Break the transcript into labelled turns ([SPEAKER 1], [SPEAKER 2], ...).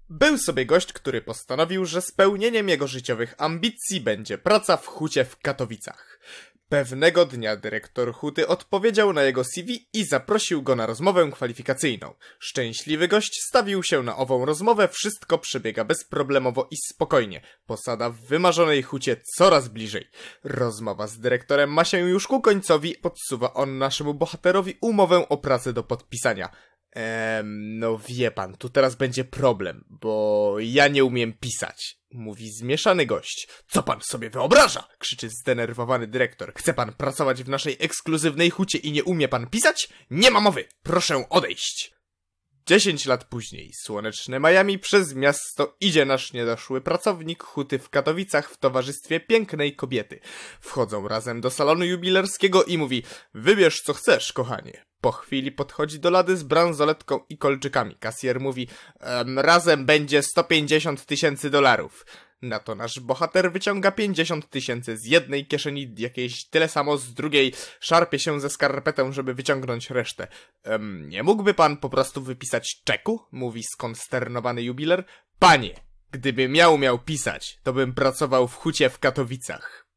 [SPEAKER 1] Był sobie gość, który postanowił, że spełnieniem jego życiowych ambicji będzie praca w hucie w Katowicach. Pewnego dnia dyrektor huty odpowiedział na jego CV i zaprosił go na rozmowę kwalifikacyjną. Szczęśliwy gość stawił się na ową rozmowę, wszystko przebiega bezproblemowo i spokojnie. Posada w wymarzonej hucie coraz bliżej. Rozmowa z dyrektorem ma się już ku końcowi, podsuwa on naszemu bohaterowi umowę o pracę do podpisania. No wie pan, tu teraz będzie problem, bo ja nie umiem pisać, mówi zmieszany gość. Co pan sobie wyobraża? Krzyczy zdenerwowany dyrektor. Chce pan pracować w naszej ekskluzywnej hucie i nie umie pan pisać? Nie ma mowy, proszę odejść. 10 lat później, słoneczne Miami, przez miasto idzie nasz niedoszły pracownik huty w Katowicach w towarzystwie pięknej kobiety. Wchodzą razem do salonu jubilerskiego i mówi: wybierz co chcesz, kochanie. Po chwili podchodzi do lady z bransoletką i kolczykami. Kasjer mówi: razem będzie $150,000. Na to nasz bohater wyciąga 50,000 z jednej kieszeni, jakieś tyle samo z drugiej, szarpie się ze skarpetą, żeby wyciągnąć resztę. Nie mógłby pan po prostu wypisać czeku? Mówi skonsternowany jubiler. Panie, gdyby miał pisać, to bym pracował w hucie w Katowicach.